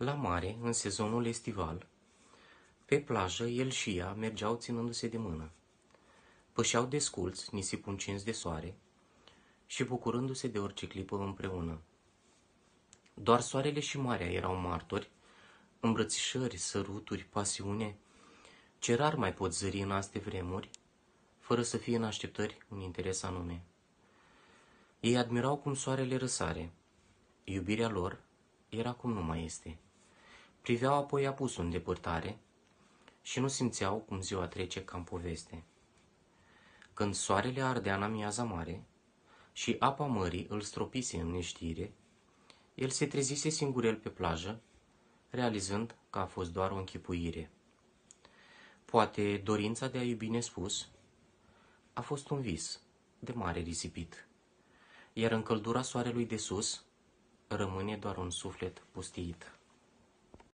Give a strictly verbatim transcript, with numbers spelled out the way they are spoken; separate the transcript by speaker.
Speaker 1: La mare, în sezonul estival, pe plajă, el și ea mergeau ținându-se de mână. Pășeau desculți, nisipul încins de soare, și bucurându-se de orice clipă împreună. Doar soarele și marea erau martori, îmbrățișări, săruturi, pasiune, ce rar mai pot zări în aste vremuri, fără să fie în așteptări un interes anume. Ei admirau cum soarele răsare. Iubirea lor era cum nu mai este. Priveau apoi apusul în depărtare și nu simțeau cum ziua trece ca în poveste. Când soarele ardea în amiaza mare și apa mării îl stropise în neștire, el se trezise singurel pe plajă, realizând că a fost doar o închipuire. Poate dorința de a iubi nespus a fost un vis de mare risipit, iar în căldura soarelui de sus rămâne doar un suflet pustiit.